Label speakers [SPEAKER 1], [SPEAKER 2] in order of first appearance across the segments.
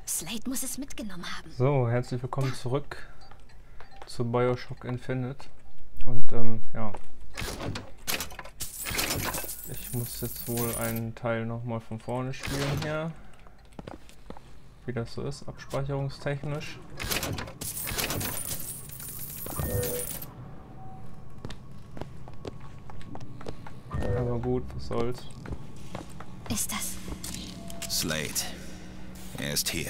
[SPEAKER 1] Slade muss es mitgenommen haben.
[SPEAKER 2] So, herzlich willkommen zurück zu BioShock Infinite. Und ja, ich muss jetzt wohl einen Teil nochmal von vorne spielen hier. Wie das so ist, abspeicherungstechnisch. Aber gut, was soll's.
[SPEAKER 1] Ist das?
[SPEAKER 3] Slade. Er ist hier.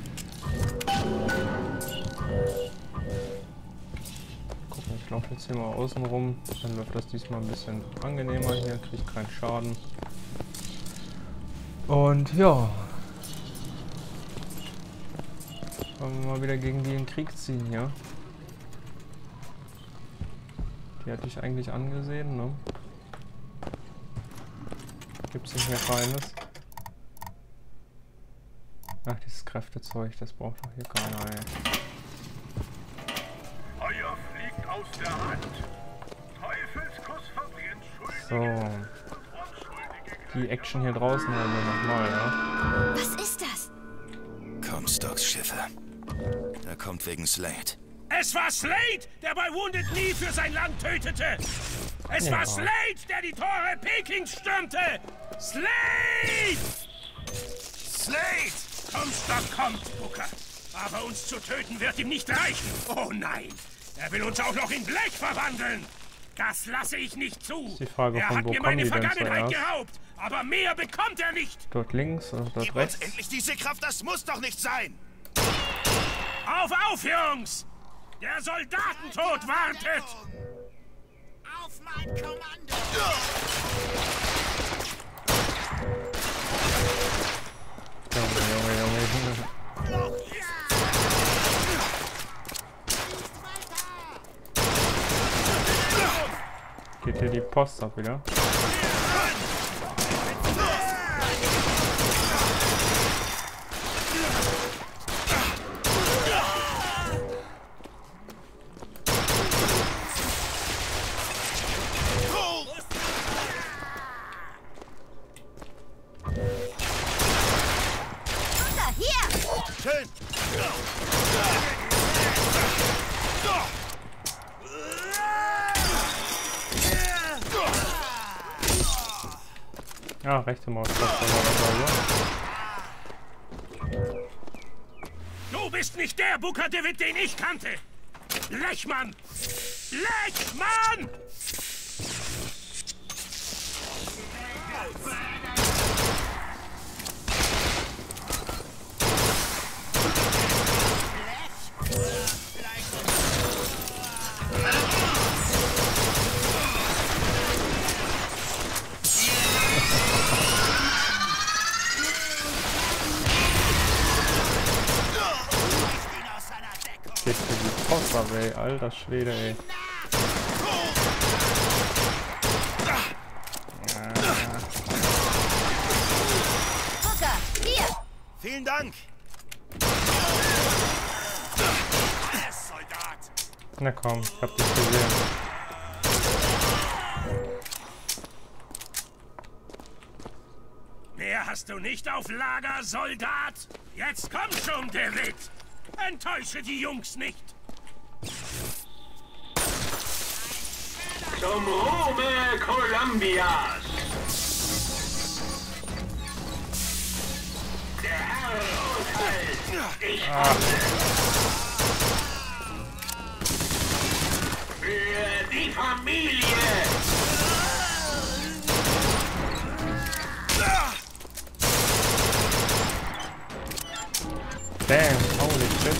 [SPEAKER 2] Gucken, ich laufe jetzt hier mal außen rum. Dann läuft das diesmal ein bisschen angenehmer hier, kriegt keinen Schaden. Und ja. Wollen wir mal wieder gegen die in den Krieg ziehen hier. Die hatte ich eigentlich angesehen, ne? Gibt's denn hier Feines? Ach, dieses Kräftezeug, das braucht doch hier keiner, ey.
[SPEAKER 4] Feuer fliegt aus der Hand. Teufelskuss verbrennt Schuldige.
[SPEAKER 2] So. Die Action hier draußen haben wir nochmal, ja?
[SPEAKER 1] Was ist das?
[SPEAKER 3] Comstocks Schiffe. Er kommt wegen Slade.
[SPEAKER 4] Es war Slade, der bei Wounded Knee für sein Land tötete. Es war Slade, der die Tore Pekings stürmte. Slade!
[SPEAKER 3] Slade!
[SPEAKER 4] Comstock kommt, Booker. Aber uns zu töten wird ihm nicht reichen. Oh nein, er will uns auch noch in Blech verwandeln. Das lasse ich nicht zu.
[SPEAKER 2] Ist die Frage,
[SPEAKER 4] Er
[SPEAKER 2] von
[SPEAKER 4] hat
[SPEAKER 2] wo
[SPEAKER 4] mir
[SPEAKER 2] kommen
[SPEAKER 4] meine
[SPEAKER 2] die denn
[SPEAKER 4] Vergangenheit
[SPEAKER 2] zuerst?
[SPEAKER 4] geraubt, aber mehr bekommt er nicht.
[SPEAKER 2] Dort links oder dort
[SPEAKER 3] Gib uns
[SPEAKER 2] rechts?
[SPEAKER 3] endlich diese Kraft, das muss doch nicht sein!
[SPEAKER 4] Auf, Jungs! Der Soldatentod wartet!
[SPEAKER 3] Auf mein Kommando!
[SPEAKER 2] Junge. Geht hier die Post ab wieder?
[SPEAKER 1] Booker, hier!
[SPEAKER 3] Schön!
[SPEAKER 2] Ja, rechte Maustaste war das also.
[SPEAKER 4] Du bist nicht der Booker DeWitt, den ich kannte! Lechmann! Lechmann!
[SPEAKER 2] Geht für die Post ab, ey. Alter Schwede, ey.
[SPEAKER 1] Booker, hier!
[SPEAKER 3] Vielen Dank!
[SPEAKER 4] Soldat!
[SPEAKER 2] Na komm, ich hab dich gesehen.
[SPEAKER 4] Mehr hast du nicht auf Lager, Soldat? Jetzt komm schon, DeWitt! Enttäusche die Jungs nicht!
[SPEAKER 5] Zum Ruhme Kolumbias! Der Herr urteilt! Ich handle! Für die Familie!
[SPEAKER 2] Damn, holy shit.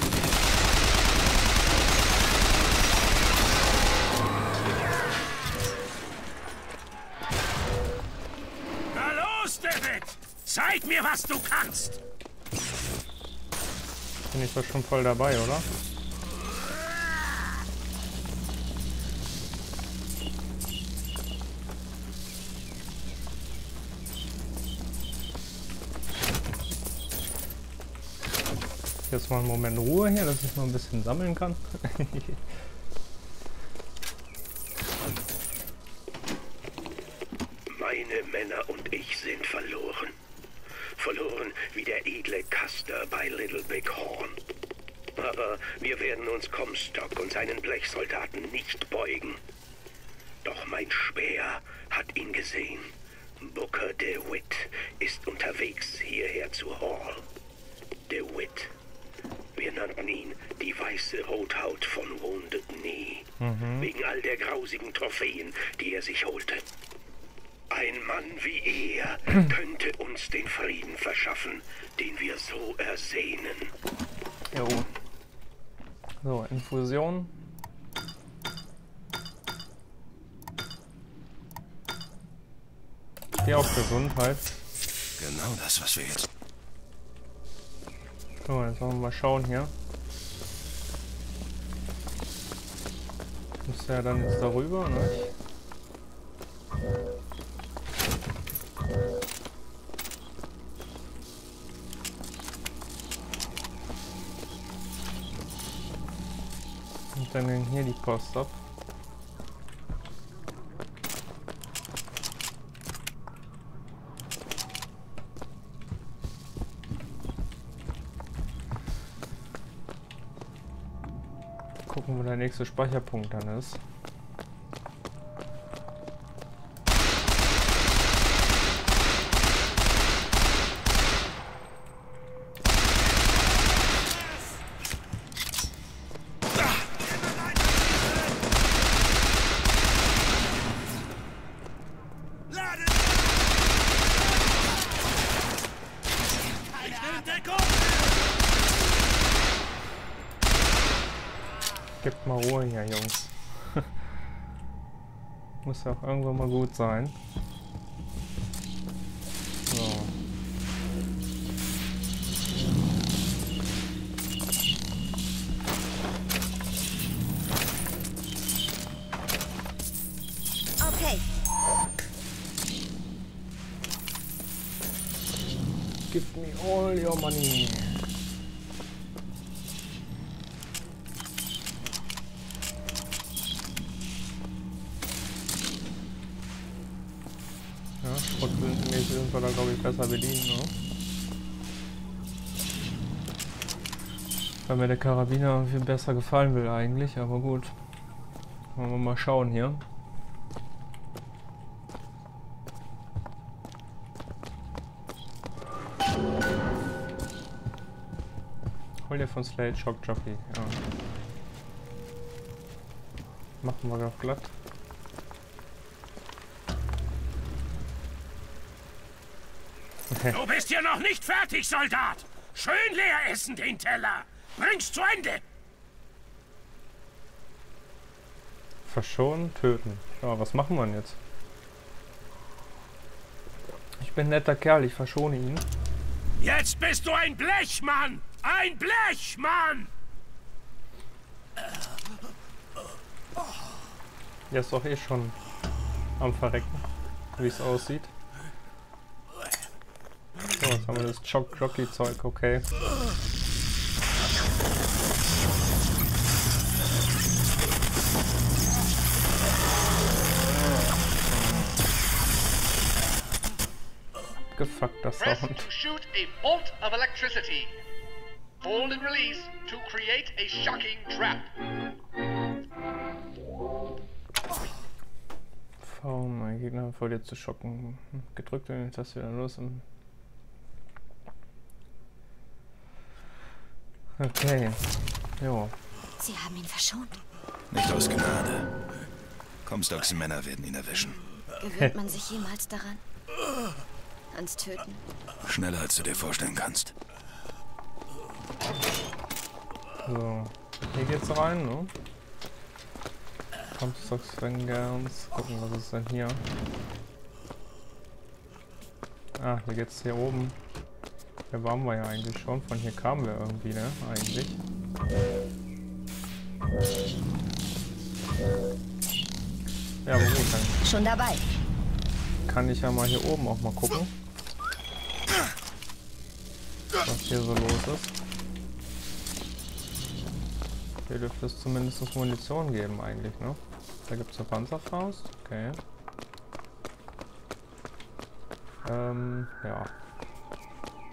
[SPEAKER 4] Na los, DeWitt! Zeig mir, was du kannst!
[SPEAKER 2] Bin ich doch schon voll dabei, oder? Jetzt mal einen Moment Ruhe hier, dass ich mal ein bisschen sammeln kann.
[SPEAKER 5] Meine Männer und ich sind verloren.
[SPEAKER 6] verloren wie der edle Custer bei Little Big Horn. Aber wir werden uns Comstock und seinen Blechsoldaten nicht beugen. Doch mein Speer hat ihn gesehen. Booker DeWitt ist unterwegs hierher zu Hall. DeWitt. Wir nannten ihn die weiße Rothaut von Wounded Knee. Wegen all der grausigen Trophäen, die er sich holte. Ein Mann wie er könnte uns den Frieden verschaffen, den wir so ersehnen.
[SPEAKER 2] Jo. So, Infusion. Hier auf Gesundheit.
[SPEAKER 3] Genau das, was wir jetzt...
[SPEAKER 2] So, jetzt wollen wir mal schauen hier. Muss ja dann jetzt darüber, ne? Und dann ging hier die Post ab. Gucken, wo der nächste Speicherpunkt dann ist. Gibt mal Ruhe hier, Jungs. Muss ja auch irgendwo mal gut sein. So.
[SPEAKER 1] Okay.
[SPEAKER 2] Give me all your money. Schrotflintenmäßig sind wir da, glaube ich, besser bedient, ne? Weil mir der Karabiner viel besser gefallen will eigentlich, aber gut. Wollen wir mal schauen hier. Hol dir von Slade Shock Jockey, ja. Machen wir doch glatt.
[SPEAKER 4] Du bist hier noch nicht fertig, Soldat! Schön leer essen, den Teller! Bring's zu Ende!
[SPEAKER 2] Verschonen, töten. Ja, was machen wir denn jetzt? Ich bin ein netter Kerl, ich verschone ihn.
[SPEAKER 4] Jetzt bist du ein Blechmann! Ein Blechmann!
[SPEAKER 2] Der ist doch eh schon am Verrecken, wie es aussieht. So, jetzt haben wir das Jockey-Zeug, okay. Gefuckter
[SPEAKER 5] Press
[SPEAKER 2] Sound.
[SPEAKER 5] to shoot a bolt of electricity. Hold and release to create a shocking trap.
[SPEAKER 2] V, mein Gegner vor dir zu schocken. Gedrückt und jetzt das wieder los. Okay. Jo.
[SPEAKER 1] Sie haben ihn verschont.
[SPEAKER 3] Nicht aus Gnade. Comstocks Männer werden ihn erwischen.
[SPEAKER 1] Gewöhnt man sich jemals daran? Ans Töten?
[SPEAKER 3] Schneller, als du dir vorstellen kannst.
[SPEAKER 2] So. Hier geht's rein, ne? Comstocks Vengeance. Gucken, was ist denn hier? Ah, hier geht's hier oben. Hier waren wir ja eigentlich schon. Von hier kamen wir irgendwie, ne? Eigentlich. Ja, aber gut, dann
[SPEAKER 1] Schon dabei.
[SPEAKER 2] kann ich ja mal hier oben auch mal gucken, was hier so los ist. Hier dürfte es zumindest Munition geben eigentlich, ne? Da gibt es eine Panzerfaust. Okay. Ja.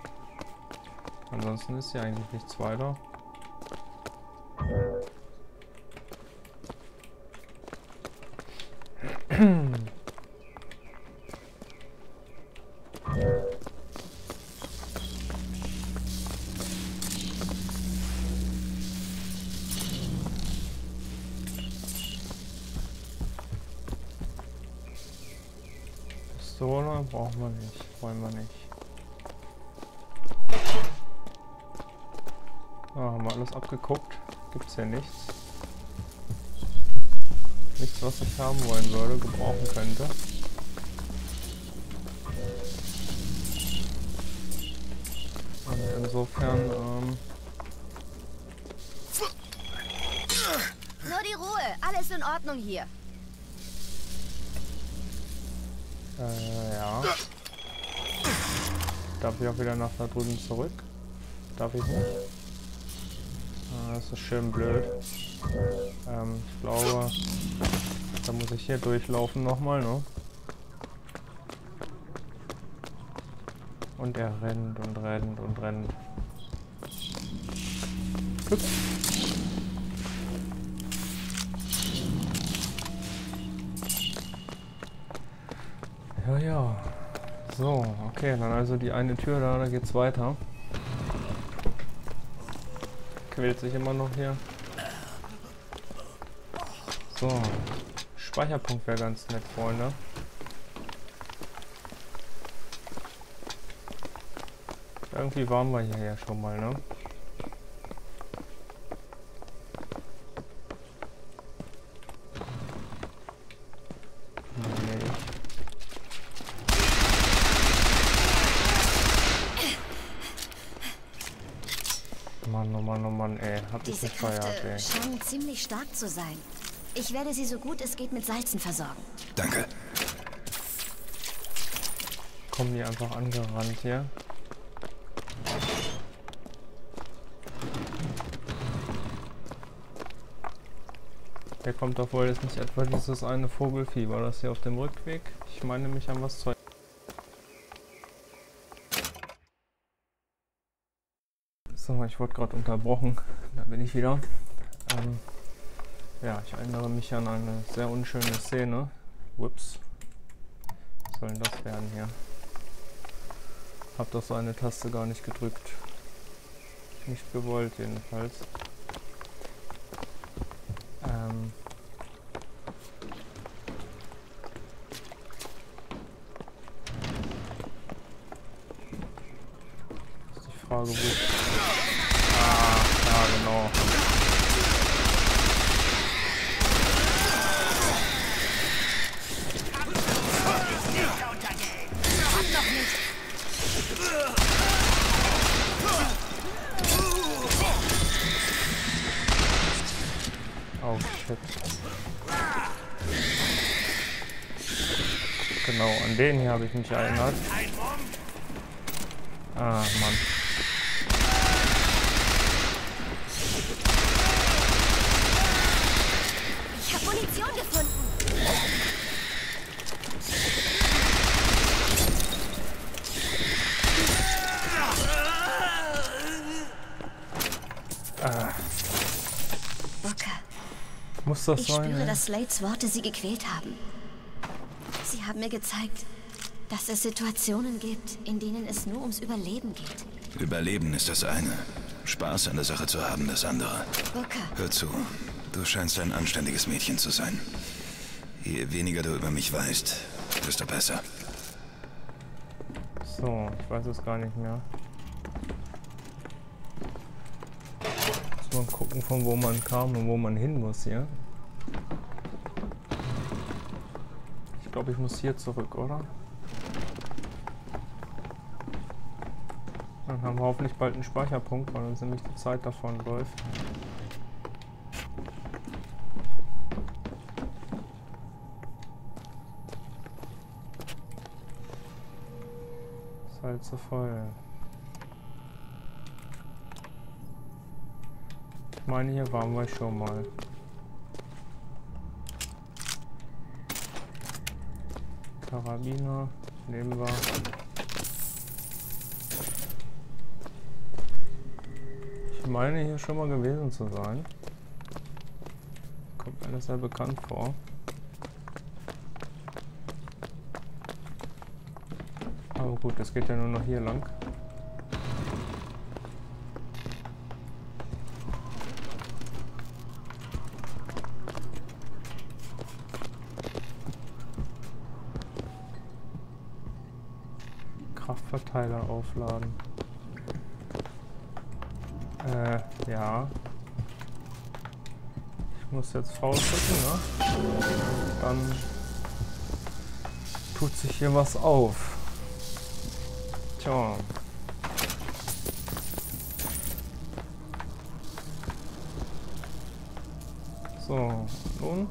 [SPEAKER 2] Ansonsten ist hier eigentlich nichts weiter. Pistole brauchen wir nicht, wollen wir nicht. Haben wir alles abgeguckt. Gibt's hier nichts. Nichts, was ich haben wollen würde, gebrauchen könnte. Und insofern,
[SPEAKER 1] Nur die Ruhe, alles in Ordnung hier.
[SPEAKER 2] ja. Darf ich auch wieder nach da drüben zurück? Darf ich nicht? Das ist schön blöd. Ich glaube, da muss ich hier durchlaufen nochmal, ne? Und er rennt und rennt und rennt. Ups. Ja, ja. So, okay, dann also die eine Tür da geht's weiter. Quält sich immer noch hier. So. Speicherpunkt wäre ganz nett, Freunde. Irgendwie waren wir hier ja schon mal, ne? Mann, oh Mann, oh Mann, ey. Hab ich
[SPEAKER 1] Diese
[SPEAKER 2] nicht feiert, ey.
[SPEAKER 1] Kräfte scheinen ziemlich stark zu sein. Ich werde sie so gut es geht mit Salzen versorgen.
[SPEAKER 3] Danke.
[SPEAKER 2] Kommen die einfach angerannt hier. Hier kommt doch wohl jetzt nicht etwa dieses eine Vogelvieh. War das hier auf dem Rückweg? Ich meine mich an was zu... So, ich wurde gerade unterbrochen. Da bin ich wieder. Ja, ich erinnere mich an eine sehr unschöne Szene. Ups. Was soll denn das werden hier? Hab doch so eine Taste gar nicht gedrückt. Nicht gewollt jedenfalls. Ist die Frage, wo ich... Ah, ja genau. Oh shit. Genau, an den hier habe ich mich erinnert. Ah, Mann.
[SPEAKER 1] Ich habe Munition gefunden. Booker.
[SPEAKER 2] Muss das
[SPEAKER 1] Ich
[SPEAKER 2] sein?
[SPEAKER 1] spüre,
[SPEAKER 2] Ne?
[SPEAKER 1] dass Slades Worte sie gequält haben. Sie haben mir gezeigt, dass es Situationen gibt, in denen es nur ums Überleben geht.
[SPEAKER 3] Überleben ist das eine. Spaß an der Sache zu haben, das andere.
[SPEAKER 1] Booker,
[SPEAKER 3] Hör zu, du scheinst ein anständiges Mädchen zu sein. Je weniger du über mich weißt, desto besser.
[SPEAKER 2] So, ich weiß es gar nicht mehr. Muss man gucken, von wo man kam und wo man hin muss hier. Ich glaube, ich muss hier zurück, oder? Dann haben wir hoffentlich bald einen Speicherpunkt, weil uns nämlich die Zeit davon läuft. Ist halt so voll. Ich meine, hier waren wir schon mal. Karabiner nehmen wir. Ich meine hier schon mal gewesen zu sein. Kommt mir das sehr bekannt vor. Aber gut, es geht ja nur noch hier lang. Kraftverteiler aufladen. Ja. Ich muss jetzt V drücken, ne? Dann tut sich hier was auf. Tja. So, nun.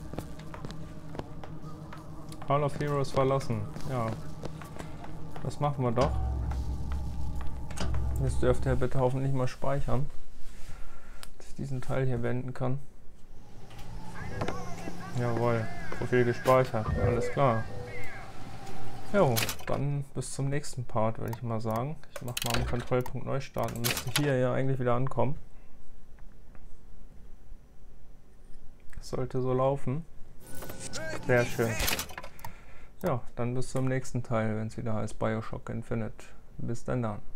[SPEAKER 2] Hall of Heroes verlassen. Ja. Das machen wir doch. Jetzt dürfte er bitte hoffentlich mal speichern, dass ich diesen Teil hier beenden kann. Jawohl, Profil gespeichert, alles klar. Jo, dann bis zum nächsten Part, würde ich mal sagen. Ich mache mal einen Kontrollpunkt neu starten, müsste hier ja eigentlich wieder ankommen. Das sollte so laufen. Sehr schön. Ja, dann bis zum nächsten Teil, wenn es wieder heißt BioShock Infinite. Bis dann.